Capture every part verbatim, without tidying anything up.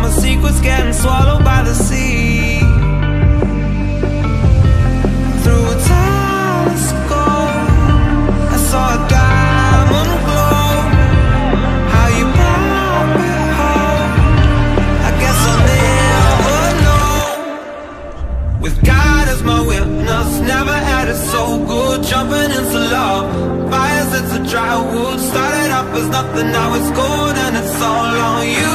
my secrets getting swallowed by the sea. Through a telescope, I saw a diamond glow. How you brought me home, I guess I'll never know. With God as my witness, never had it so good. Jumping into love, fires into dry wood. Started off as nothing, now it's gold, and it's all on you.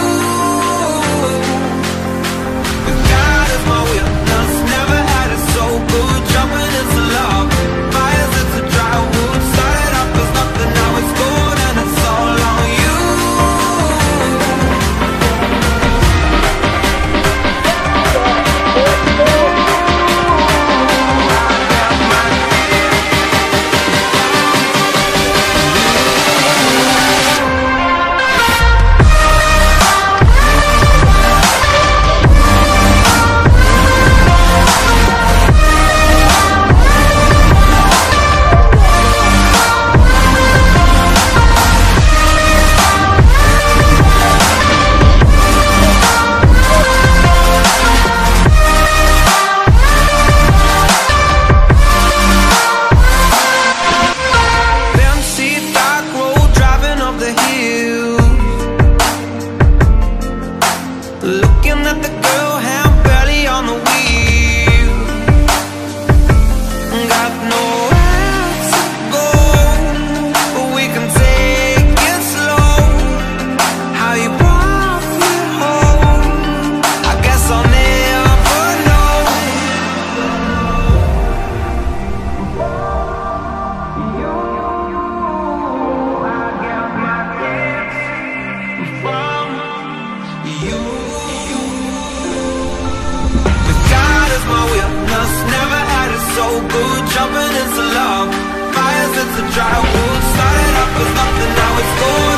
With God as my witness, never had it so good. Jumping into love, fires into dry wood. Started off as nothing, now it's gold, and it's all on you. Looking at the girl, hand barely on the wheel. Got nowhere to go, but we can take it slow. How you brought me home, I guess I'll never know. You, I get my gifts from you. My witness, never had it so good. Jumping into love, fires into dry wood. Started off as nothing, now it's gold.